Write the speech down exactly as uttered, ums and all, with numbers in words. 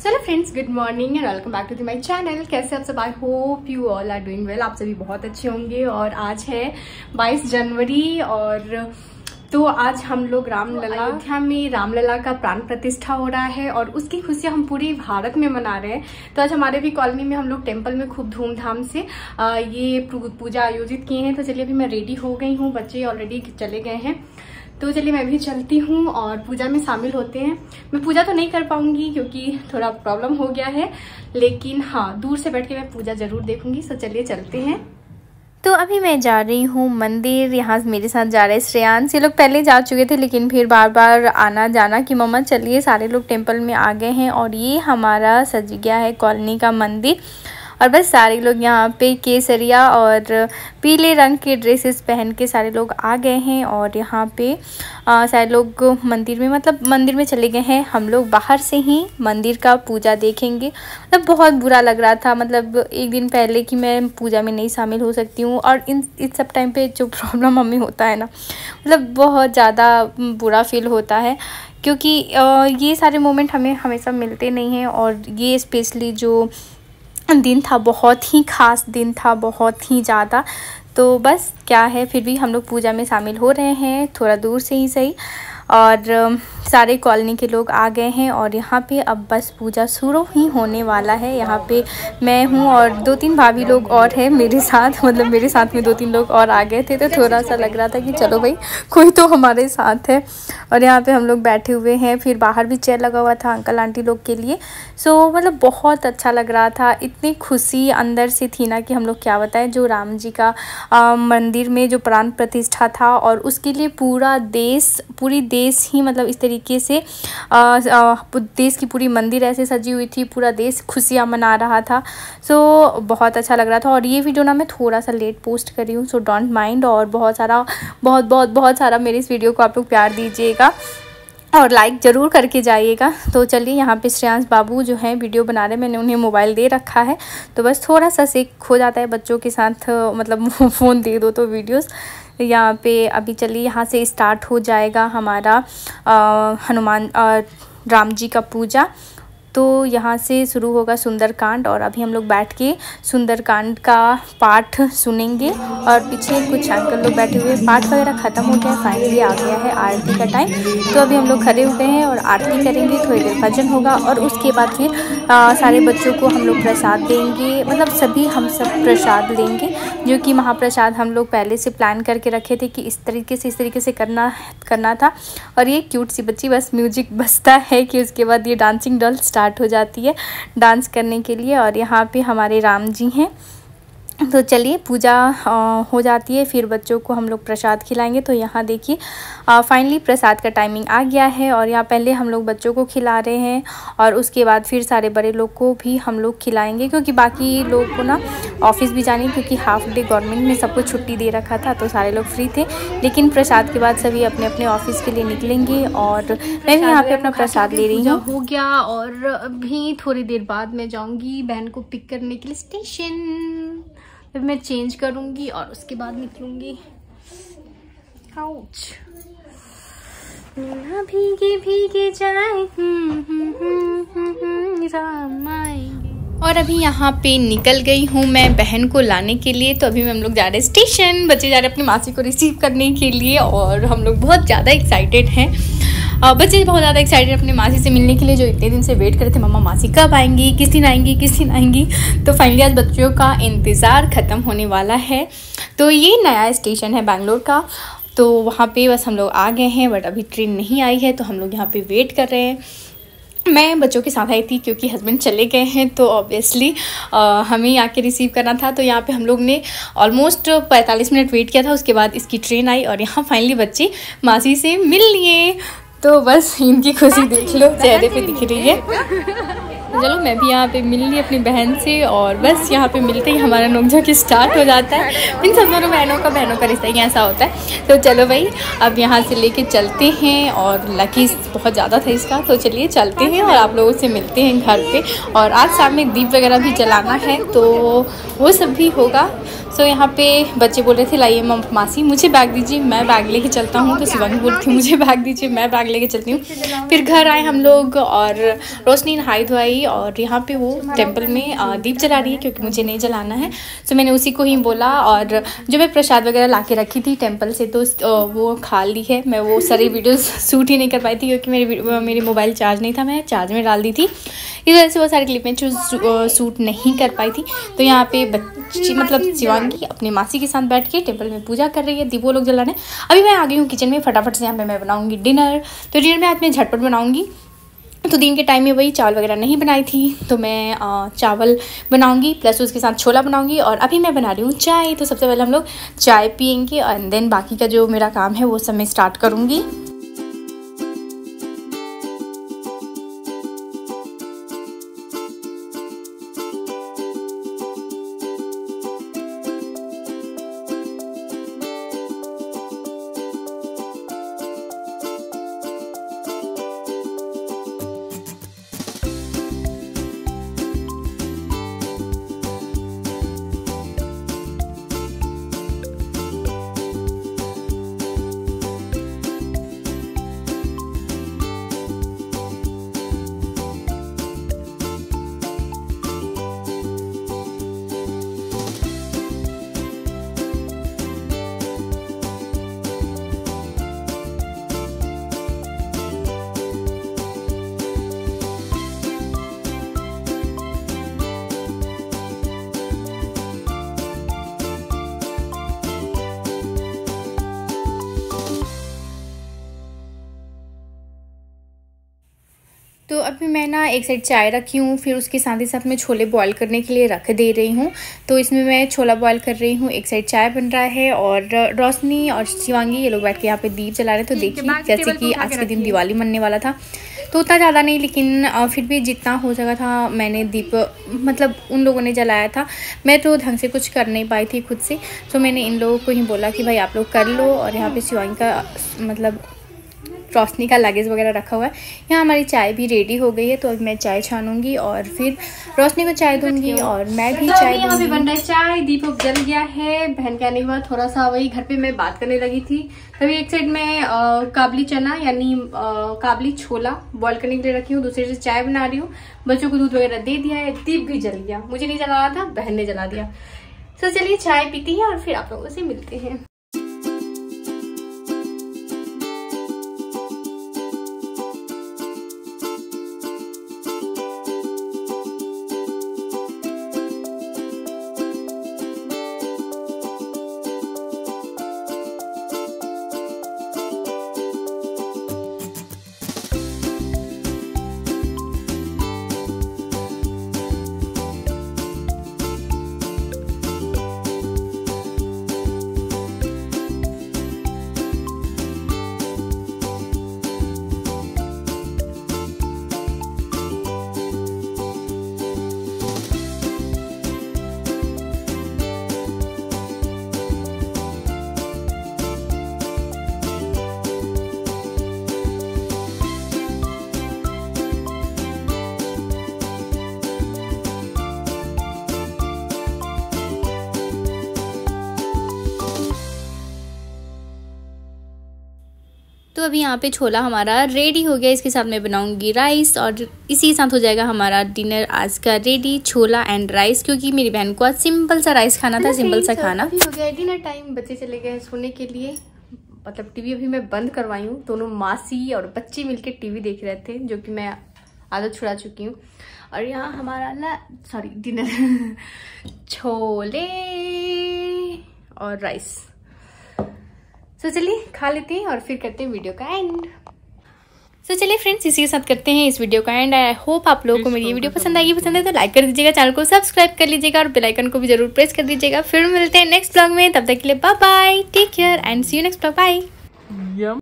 Hello friends, good morning and welcome back to my channel. कैसे आप सब? I hope you all are doing well. आप सभी बहुत अच्छे होंगे। और आज है बाईस जनवरी और तो आज हम लोग रामलला अयोध्या में रामलला का प्राण प्रतिष्ठा हो रहा है और उसकी खुशियां हम पूरे भारत में मना रहे हैं। तो आज हमारे भी कॉलोनी में हम लोग टेम्पल में खूब धूमधाम से आ, ये पूजा आयोजित किए हैं। तो चलिए अभी मैं रेडी हो गई हूँ, बच्चे ऑलरेडी चले गए हैं। तो चलिए मैं भी चलती हूँ और पूजा में शामिल होते हैं। मैं पूजा तो नहीं कर पाऊंगी क्योंकि थोड़ा प्रॉब्लम हो गया है, लेकिन हाँ दूर से बैठ के मैं पूजा जरूर देखूंगी। तो चलिए चलते हैं। तो अभी मैं जा रही हूँ मंदिर। यहाँ मेरे साथ जा रहे हैं श्रेयांश। ये लोग पहले जा चुके थे लेकिन फिर बार बार आना जाना कि मम्मा चलिए, सारे लोग टेम्पल में आ गए हैं। और ये हमारा सज गया है कॉलोनी का मंदिर। और बस सारे लोग यहाँ पे केसरिया और पीले रंग के ड्रेसेस पहन के सारे लोग आ गए हैं। और यहाँ पे आ, सारे लोग मंदिर में मतलब मंदिर में चले गए हैं। हम लोग बाहर से ही मंदिर का पूजा देखेंगे। मतलब बहुत बुरा लग रहा था, मतलब एक दिन पहले कि मैं पूजा में नहीं शामिल हो सकती हूँ। और इन इस सब टाइम पे जो प्रॉब्लम हमें होता है ना, मतलब बहुत ज़्यादा बुरा फील होता है क्योंकि ये सारे मोमेंट हमें हमेशा मिलते नहीं हैं। और ये स्पेशली जो दिन था बहुत ही ख़ास दिन था, बहुत ही ज़्यादा। तो बस क्या है, फिर भी हम लोग पूजा में शामिल हो रहे हैं, थोड़ा दूर से ही सही। और सारे कॉलोनी के लोग आ गए हैं और यहाँ पे अब बस पूजा शुरू ही होने वाला है। यहाँ पे मैं हूँ और दो तीन भाभी लोग और हैं मेरे साथ, मतलब मेरे साथ में दो तीन लोग और आ गए थे। तो थोड़ा सा लग रहा था कि चलो भाई कोई तो हमारे साथ है। और यहाँ पे हम लोग बैठे हुए हैं, फिर बाहर भी चेयर लगा हुआ था अंकल आंटी लोग के लिए। सो मतलब बहुत अच्छा लग रहा था, इतनी खुशी अंदर से थी ना कि हम लोग क्या बताएं। जो राम जी का आ, मंदिर में जो प्राण प्रतिष्ठा था और उसके लिए पूरा देश पूरी देश ही मतलब इस तरीके से आ, आ, देश की पूरी मंदिर ऐसे सजी हुई थी, पूरा देश खुशियाँ मना रहा था। सो बहुत अच्छा लग रहा था। और ये वीडियो ना मैं थोड़ा सा लेट पोस्ट करी हूँ, सो डोंट माइंड। और बहुत सारा बहुत बहुत बहुत सारा मेरे इस वीडियो को आप लोग प्यार दीजिएगा और लाइक ज़रूर करके जाइएगा। तो चलिए, यहाँ पे श्रेयांश बाबू जो हैं वीडियो बना रहे हैं, मैंने उन्हें मोबाइल दे रखा है। तो बस थोड़ा सा सीख हो जाता है बच्चों के साथ, मतलब फ़ोन दे दो तो वीडियोस। यहाँ पे अभी चलिए यहाँ से स्टार्ट हो जाएगा हमारा आ, हनुमान आ, राम जी का पूजा। तो यहाँ से शुरू होगा सुंदरकांड और अभी हम लोग बैठ के सुंदरकांड का पाठ सुनेंगे। और पीछे कुछ अंकल लोग बैठे हुए, पाठ वगैरह ख़त्म हो गया है, फाइनली आ गया है आरती का टाइम। तो अभी हम लोग खड़े हुए हैं और आरती करेंगे, थोड़ी देर भजन होगा और उसके बाद फिर आ, सारे बच्चों को हम लोग प्रसाद देंगे। मतलब सभी हम सब प्रसाद लेंगे, जो कि महाप्रसाद हम लोग पहले से प्लान करके रखे थे कि इस तरीके से इस तरीके से करना करना था। और ये क्यूट सी बच्ची, बस म्यूजिक बजता है कि उसके बाद ये डांसिंग डॉल स्टार्ट हो जाती है डांस करने के लिए। और यहाँ पे हमारे राम जी हैं। तो चलिए पूजा आ, हो जाती है, फिर बच्चों को हम लोग प्रसाद खिलाएंगे। तो यहाँ देखिए फाइनली प्रसाद का टाइमिंग आ गया है और यहाँ पहले हम लोग बच्चों को खिला रहे हैं और उसके बाद फिर सारे बड़े लोग को भी हम लोग खिलाएंगे, क्योंकि बाकी लोग को ना ऑफिस भी जाने, क्योंकि हाफ डे गवर्नमेंट ने सबको छुट्टी दे रखा था तो सारे लोग फ्री थे। लेकिन प्रसाद के बाद सभी अपने अपने ऑफिस के लिए निकलेंगे और मैं भी यहाँ पे अपना प्रसाद ले रही हूँ। हो गया और अभी थोड़ी देर बाद मैं जाऊँगी बहन को पिक करने के लिए स्टेशन। फिर मैं चेंज करूंगी और उसके बाद निकलूंगी। आउच, भीगे भीगे जाए राम आएंगे। और अभी यहाँ पे निकल गई हूँ मैं बहन को लाने के लिए। तो अभी हम लोग जा रहे हैं स्टेशन, बच्चे जा रहे हैं अपनी मासी को रिसीव करने के लिए और हम लोग बहुत ज़्यादा एक्साइटेड हैं। बच्चे बहुत ज़्यादा एक्साइटेड अपनी मासी से मिलने के लिए, जो इतने दिन से वेट कर रहे थे मम्मा मासी कब आएंगी, किस दिन आएंगी किस दिन आएंगी। तो फाइनली आज बच्चों का इंतज़ार ख़त्म होने वाला है। तो ये नया स्टेशन है बैंगलोर का, तो वहाँ पे बस हम लोग आ गए हैं, बट अभी ट्रेन नहीं आई है तो हम लोग यहाँ पे वेट कर रहे हैं। मैं बच्चों के साथ आई थी क्योंकि हस्बैंड चले गए हैं तो ऑब्वियसली हमें आके रिसीव करना था। तो यहाँ पे हम लोग ने ऑलमोस्ट पैंतालीस मिनट वेट किया था, उसके बाद इसकी ट्रेन आई और यहाँ फाइनली बच्चे मासी से मिल लिए। तो बस इनकी खुशी देख लो, चेहरे पे दिख रही है। चलो मैं भी यहाँ पे मिल ली अपनी बहन से और बस यहाँ पे मिलते ही हमारा नोकझोंक स्टार्ट हो जाता है। इन सब दोनों बहनों का बहनों का रिश्ता ही ऐसा होता है। तो चलो भाई अब यहाँ से लेके चलते हैं और लकी बहुत ज़्यादा था इसका। तो चलिए चलते हैं और आप लोगों से मिलते हैं घर पे। और आज शाम में दीप वगैरह भी जलाना है तो वो सब भी होगा। सो यहाँ पे बच्चे बोल रहे थे लाइए मासी मुझे बैग दीजिए, मैं बैग लेके चलता हूँ। तो शिवानी बोल रही थी मुझे बैग दीजिए, मैं बैग लेके चलती हूँ। फिर घर आए हम लोग और रोशनी नहाई धोई और यहाँ पे वो टेम्पल में दीप जला रही है क्योंकि मुझे नहीं जलाना है। सो मैंने उसी को ही बोला और जो मैं प्रसाद वगैरह ला के रखी थी टेम्पल से तो वो खा ली है। मैं वो सारी वीडियोज़ शूट ही नहीं कर पाई थी क्योंकि मेरी मेरी मोबाइल चार्ज नहीं था, मैं चार्ज में डाल दी थी, इस वजह से वो सारी क्लिप में शूट नहीं कर पाई थी। तो यहाँ पे बच्ची मतलब शिवांगी अपनी मासी के साथ बैठ के टेम्पल में पूजा कर रही है, दीपो लोग जलाने। अभी मैं आ गई हूँ किचन में, फटाफट से यहाँ पे मैं बनाऊँगी डिनर। तो डिनर में आज मैं झटपट बनाऊँगी। तो दिन के टाइम में वही चावल वगैरह नहीं बनाई थी तो मैं आ, चावल बनाऊंगी प्लस उसके साथ छोला बनाऊंगी। और अभी मैं बना रही हूँ चाय। तो सबसे पहले हम लोग चाय पियेंगे एंड देन बाकी का जो मेरा काम है वो सब मैं स्टार्ट करूँगी। तो अभी मैं ना एक साइड चाय रखी हूँ, फिर उसके साथ ही साथ मैं छोले बॉईल करने के लिए रख दे रही हूँ। तो इसमें मैं छोला बॉईल कर रही हूँ, एक साइड चाय बन रहा है और रोशनी और शिवांगी ये लोग बैठ के यहाँ पे दीप जला रहे हैं। तो देखिए जैसे कि आज के दिन दिवाली मनने वाला था तो उतना ज़्यादा नहीं, लेकिन फिर भी जितना हो सका था मैंने दीप मतलब उन लोगों ने जलाया था। मैं तो ढंग से कुछ कर नहीं पाई थी खुद से, तो मैंने इन लोगों को ही बोला कि भाई आप लोग कर लो। और यहाँ पे शिवांगी का मतलब रोशनी का लगेज वगैरह रखा हुआ है। यहाँ हमारी चाय भी रेडी हो गई है तो अब मैं चाय छानूंगी और फिर रोशनी को चाय दूंगी और मैं भी चाय दूंगी। यहाँ पे बन रहा है चाय, दीप जल गया है। बहन के आने के बाद थोड़ा सा वही घर पे मैं बात करने लगी थी, तभी एक साइड में आ, काबली चना यानी काबली छोला बॉईल करने के लिए रखी हूँ, दूसरी से चाय बना रही हूँ। बच्चों को दूध वगैरह दे दिया है, दीप भी जल गया, मुझे नहीं जलाना था, बहन ने जला दिया। तो चलिए चाय पीती है और फिर आप लोगों से मिलते हैं। तो अभी यहाँ पे छोला हमारा रेडी हो गया, इसके साथ मैं बनाऊंगी राइस और इसी के साथ हो जाएगा हमारा डिनर आज का रेडी, छोला एंड राइस। क्योंकि मेरी बहन को आज सिंपल सा राइस खाना था, सिंपल सा खाना। अभी हो गया डिनर टाइम, बच्चे चले गए सोने के लिए। मतलब टीवी अभी मैं बंद करवाई हूँ, दोनों मासी और बच्चे मिलके टीवी देख रहे थे जो कि मैं आदत छुड़ा चुकी हूँ। और यहाँ हमारा ना सॉरी डिनर छोले और राइस। तो चलिए खा लेते हैं और फिर करते हैं वीडियो का एंड। तो चलिए फ्रेंड्स इसी के साथ करते हैं इस वीडियो का एंड। आई होप आप लोगों को मेरी ये वीडियो पसंद आएगी, पसंद है तो लाइक कर दीजिएगा, चैनल को सब्सक्राइब कर लीजिएगा और बेल आइकन को भी जरूर प्रेस कर दीजिएगा। फिर मिलते हैं नेक्स्ट ब्लॉग में, तब तक के लिए bye bye, take care and see you next blog, bye.